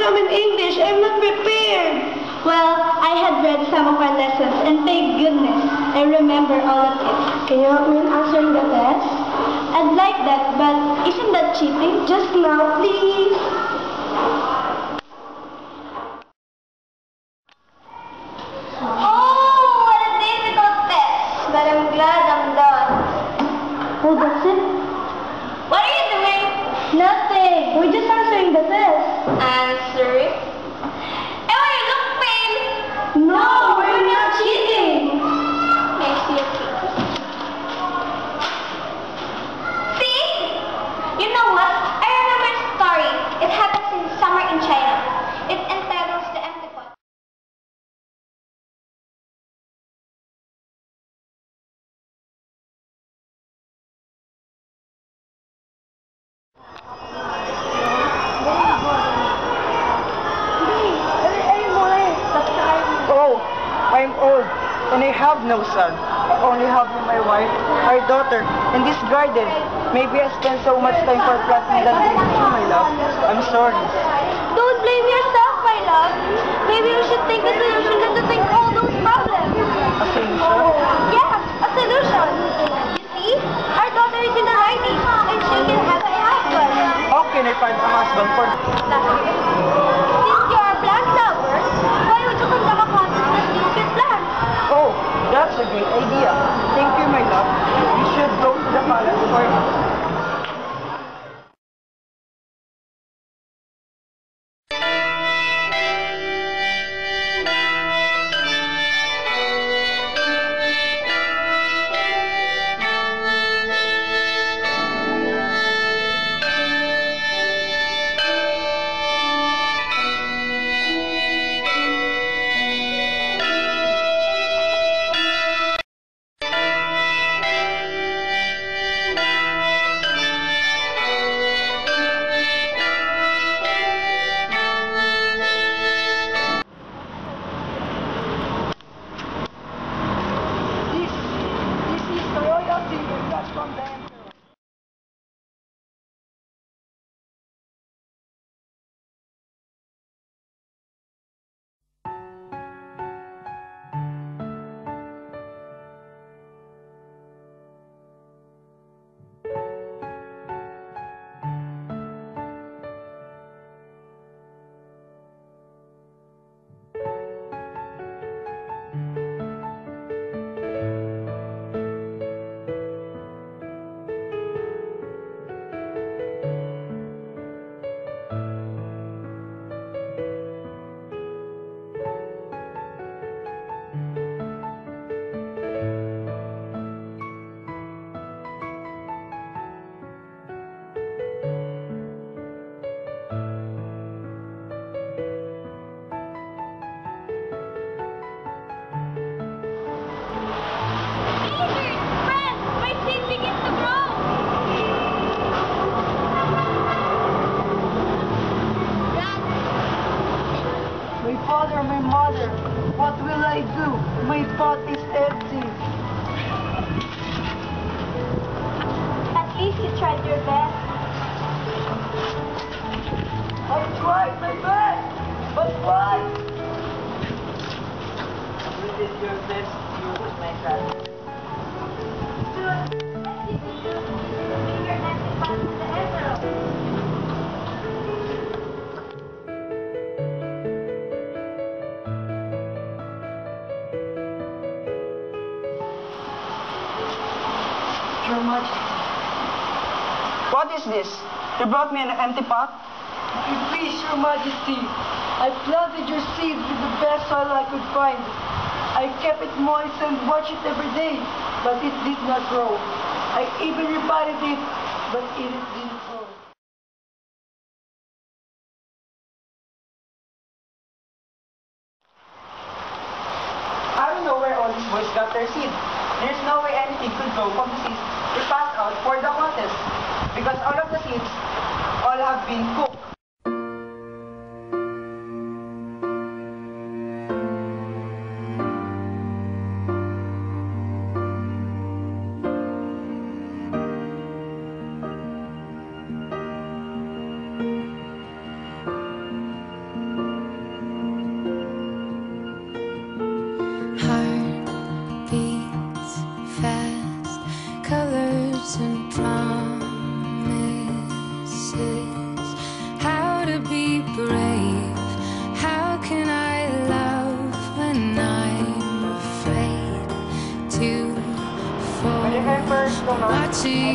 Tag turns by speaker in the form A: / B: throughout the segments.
A: exam in English. I'm not prepared.
B: Well, I had read some of our lessons, and thank goodness I remember all of it.
A: Can you help me in answering the test?
B: I'd like that, but isn't that cheating?
A: Just now, please.
B: Oh, what a difficult test! But I'm glad I'm done.
A: Oh, that's it?
B: What are you doing?
A: Nothing. We're just answering the test.
B: Answering? Eh, why you look pale?
A: No, we're not cheating.
B: Makes you think. See? You know what? I remember a story. It happens in summer in China. It entitles the empty pot.
C: Oh, I'm old, and I have no son. I only have my wife, our daughter, and this garden. Maybe I spent so much time for planting that tree too, my love. I'm sorry.
B: Don't blame yourself, my love. Maybe you should think the solution than to think all those problems.
C: A solution?
B: Yeah, a solution. You see, our daughter is in the right age, and she can have a husband.
C: How can I find a husband for...
B: Since you are a plant lover, why would you conduct a contest that deals with plants?
C: Oh, that's a great idea. Thank you, my love. You should go to the palace for me. This is the royalty we got from the emperor. My father, my mother, what will I do? My pot is empty.
B: At least you tried your best.
C: I tried my best, but why? You did your best, you was my son. Your Majesty. What is this? You brought me an empty pot? If you please, Your Majesty, I planted your seed with the best soil I could find. I kept it moist and watched it every day, but it did not grow. I even repotted it, but it didn't grow. I don't know where all these boys got their seed. There's no way anything could grow from the seeds they passed out for the contest, because all of the seeds all have been cooked.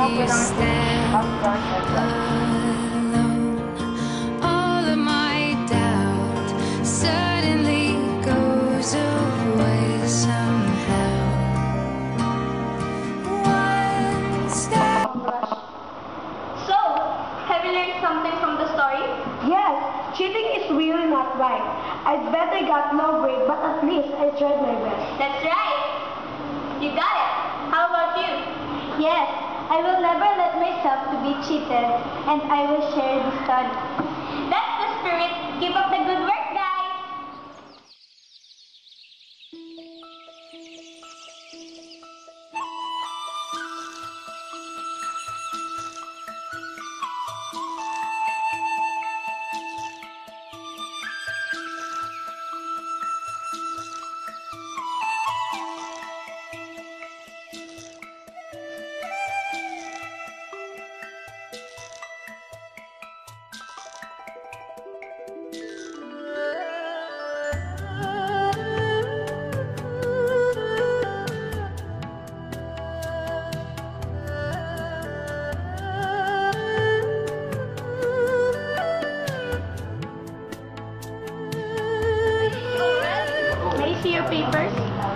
D: you stand alone. All of my doubt suddenly goes away somehow. One step.
B: So, have you learned something from the story?
A: Yes, cheating is really not right. I'd better got no grade, but at least I tried my best.
B: That's right. You got it. How about you?
A: Yes, I will never let myself to be cheated, and I will share the study.
B: That's the spirit. Keep up the good work, guys.
A: May I see your papers?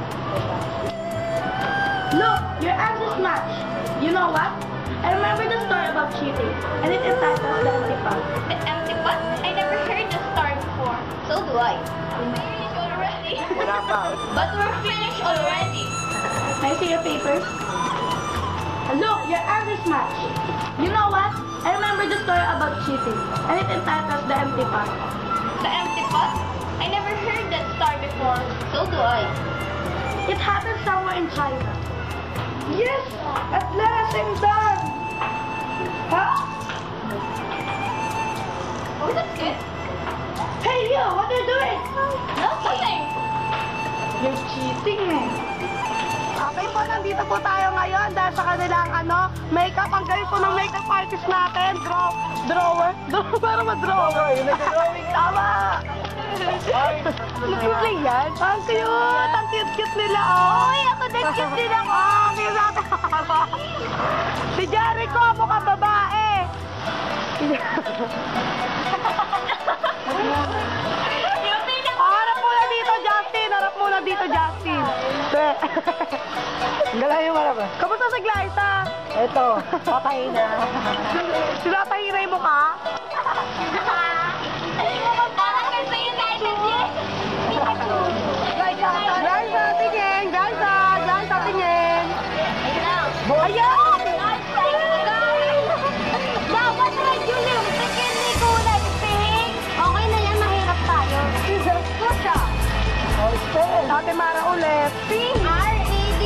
A: Look, your answers match. You know what? I remember the story about cheating, and it entitles the empty pot.
B: The empty pot? I never heard the story before. So do I. Finished already. But we're finished already.
A: May I see your papers? Look, your answers match. You know what? I remember the story about cheating, and it entitles the empty pot.
B: The empty pot? I never heard that story before. So do I.
A: It happened somewhere in China. Yes! At last, I'm done! Huh?
B: Oh, that's good.
A: Hey, you! What are you doing?
B: Nothing.
A: You're cheating eh. Okay po, nandito po tayo ngayon dahil sa kanilang makeup. Ang galing po ng makeup artist natin. Drawer. Para ma-drawer. Nag-drawing. Tama! Nag-play yan? Ang cute! Ang cute-cute nila, oh! Uy, ako din cute din ako! Ah, cute natin! Si Jericho, mukhang babae! Harap muna dito, Justin! Harap muna dito, Justin!
C: Galahin mo na ba?
A: Kamusta si Glyza?
C: Ito, patay na.
A: Sinatahiray mo ka?
B: Parang kasi yung guidance Pikachu.
A: Glyza, tingin! Glyza, tingin! Ayan!
B: Dapat regular. Tingin ni Kulay Pink. Okay na yan, mahirap tayo. Kusha.
A: Ate Mara ulit.
B: Pink. R-A-D.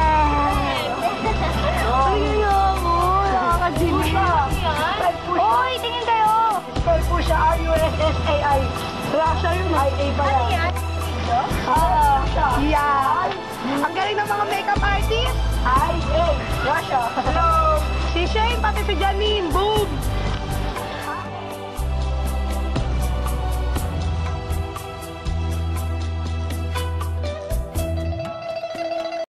A: Tingin niyo ako. Nakakajili ka. Uy, tingin kayo!
C: Spell po siya R-U-S-S-A-I.
A: Russia yun.
C: I-A ba
B: Ano
C: yan?
B: yan?
A: Yeah. Ang galing ng mga makeup artist.
C: I-A. Russia.
A: Hello. Si Shane, pati si Janine. Boom!